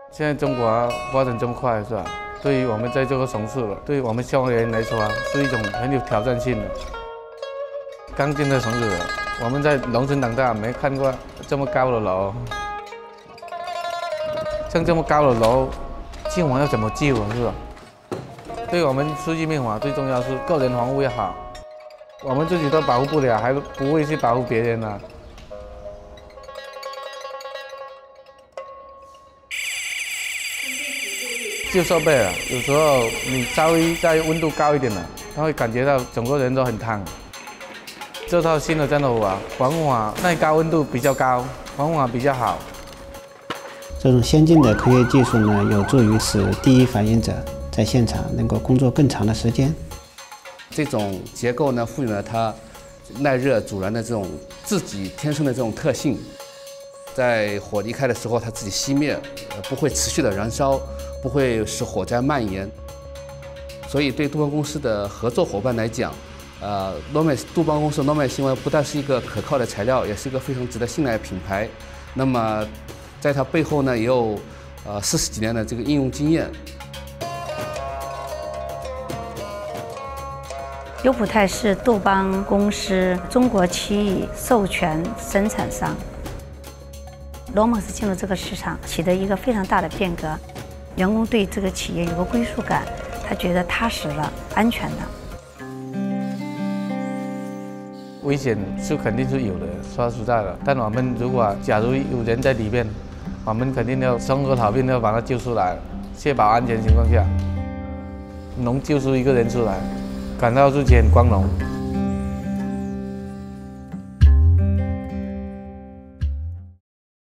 现在中国发展这么快，是吧？对于我们在这个城市了，对于我们消防员来说是一种很有挑战性的。刚进的城市，我们在农村长大，没看过这么高的楼。像这么高的楼，救亡要怎么救啊？是吧？对我们司机灭火最重要是个人防护要好，我们自己都保护不了，还不会去保护别人呢。救设备啊，有时候你稍微在温度高一点了，他会感觉到整个人都很烫。这套新的战斗服防火耐高温度比较高，防火比较好。 这种先进的科学技术呢，有助于使第一反应者在现场能够工作更长的时间。 这种结构呢，赋予了它耐热阻燃的这种自己天生的这种特性。在火离开的时候，它自己熄灭，不会持续的燃烧，不会使火灾蔓延。所以对杜邦公司的合作伙伴来讲，杜邦公司 Nomex 因为不但是一个可靠的材料，也是一个非常值得信赖的品牌。那么，在它背后呢，也有40几年的这个应用经验。 U.protec 是杜邦公司中国区域授权生产商。Nomex进入这个市场，起的一个非常大的变革，员工对这个企业有个归属感，他觉得踏实了、安全的。 危险是肯定是有的，说实在的。但我们假如有人在里面，我们肯定要生和逃命要把他救出来，确保安全情况下，能救出一个人出来，感到自己很光荣。